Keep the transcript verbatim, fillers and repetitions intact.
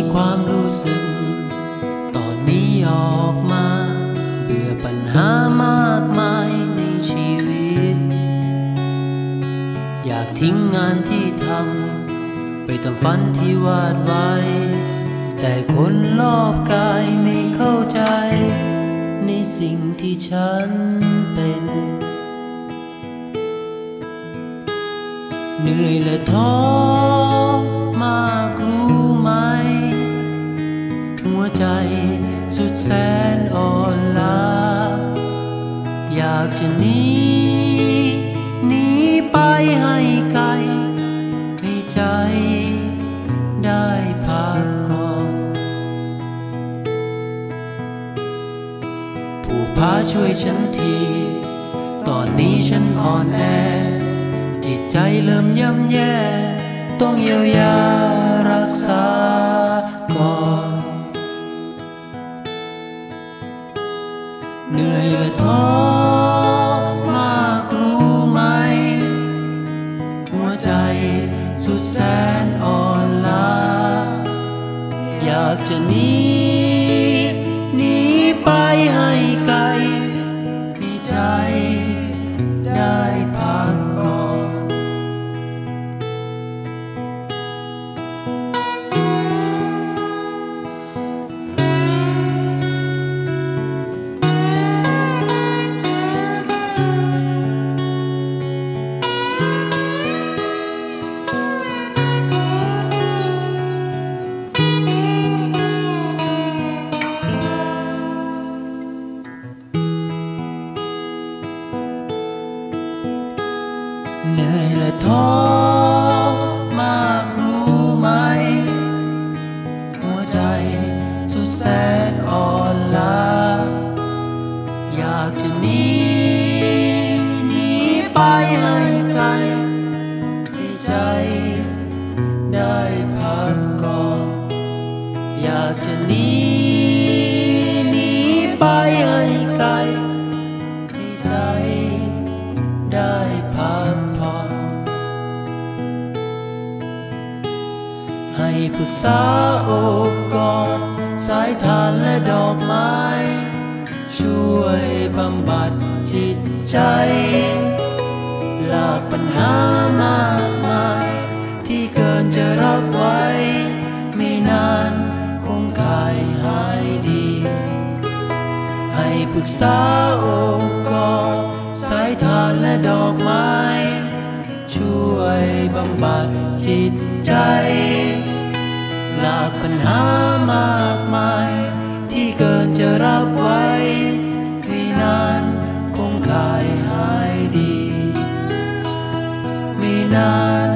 ความรู้สึกตอนนี้ออกมาเบื่อปัญหามากมายในชีวิตอยากทิ้งงานที่ทำไปตามฝันที่วาดไว้แต่คนรอบกายไม่เข้าใจในสิ่งที่ฉันเป็นเหนื่อยและท้อมากรู้ไหมหัวใจสุดแสนอ่อนล้าอยากจะหนีหนีไปให้ไกลให้ใจได้พักก่อนผู้พาช่วยฉันทีตอนนี้ฉันอ่อนแอจิตใจเริ่มย่ำแย่ต้องเยียวยารักษาก่อนเหนื่อยและท้อมากรู้ไหมหัวใจสุดแสนอ่อนล้าอยากจะหนีหนีไปให้ไกลให้ใจได้พักก่อนเหนื่อยและท้อมากรู้ไหมหัวใจสุดแสนอ่อนล้าอยากจะหนีหนีไปให้ไกลให้ใจได้พักก่อนอยากจะหนีหนีไปให้ไกลให้ใจได้พักให้ปรึกษาโอบกอดสายทานและดอกไม้ช่วยบำบัดจิตใจหลากปัญหามากมายที่เกินจะรับไว้ไม่นานคงคายหายดีให้ปรึกษาโอบกอดสายทานและดอกไม้ช่วยบำบัดจิตใจหลากปัญหามากมายที่เกินจะรับไว้ไม่นานคงคายหายดีไม่นาน